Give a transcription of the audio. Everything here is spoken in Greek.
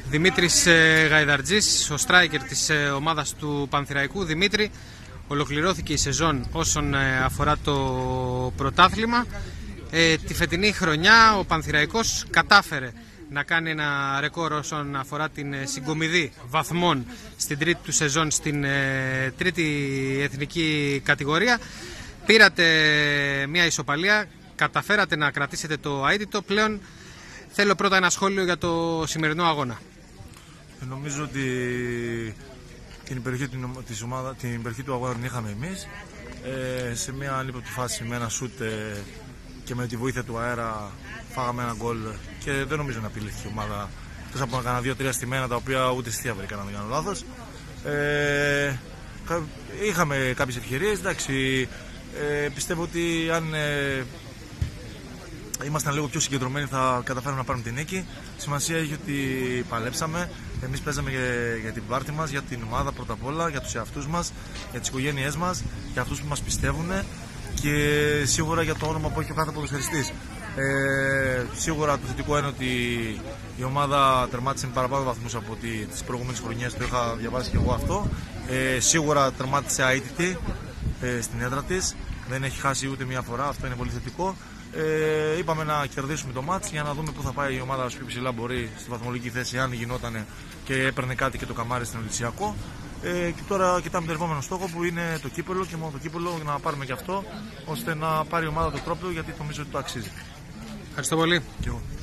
Δημήτρης Γαϊδαρτζής, ο στράικερ της ομάδας του Πανθηραϊκού. Δημήτρη, ολοκληρώθηκε η σεζόν όσον αφορά το πρωτάθλημα. Τη φετινή χρονιά ο Πανθηραϊκός κατάφερε να κάνει ένα ρεκόρ όσον αφορά την συγκομιδή βαθμών στην τρίτη του σεζόν στην τρίτη εθνική κατηγορία. Πήρατε μια ισοπαλία, καταφέρατε να κρατήσετε το αίτητο. Πλέον θέλω πρώτα ένα σχόλιο για το σημερινό αγώνα. Νομίζω ότι την περιοχή του αγώνα την είχαμε εμείς. Σε μια ανίποπτη φάση με ένα σούτ και με τη βοήθεια του αέρα φάγαμε ένα γκολ και δεν νομίζω να απειλήθηκε η ομάδα. Εκτός από να κάνα 2-3 στημένα τα οποία ούτε στη βρήκα, να μην κάνω λάθος. Είχαμε κάποιες ευκαιρίες, εντάξει. Πιστεύω ότι αν ήμασταν λίγο πιο συγκεντρωμένοι θα καταφέρουμε να πάρουμε την νίκη. Σημασία έχει ότι παλέψαμε. Εμείς παίζαμε για την πάρτη μας, για την ομάδα πρώτα απ' όλα, για τους εαυτούς μας, για τις οικογένειές μας, για αυτούς που μας πιστεύουν και σίγουρα για το όνομα που έχει ο κάθε ποδοσφαιριστής. Σίγουρα το θετικό είναι ότι η ομάδα τερμάτισε με παραπάνω βαθμούς από τις προηγούμενες χρονιές, το είχα διαβάσει και εγώ αυτό. Σίγουρα τερμάτισε αίτητη στην έδρα της, δεν έχει χάσει ούτε μία φορά, αυτό είναι πολύ θετικό. Είπαμε να κερδίσουμε το μάτς για να δούμε πού θα πάει η ομάδα όσο πιο ψηλά μπορεί στη βαθμολογική θέση, αν γινόταν και έπαιρνε κάτι και το καμάρι στην Ολυμπιακό. Και τώρα κοιτάμε τον επόμενο στόχο που είναι το κύπελλο και μόνο το κύπελλο, να πάρουμε και αυτό ώστε να πάρει η ομάδα το τρόπαιο, γιατί νομίζω ότι το αξίζει. Ευχαριστώ πολύ. Και εγώ.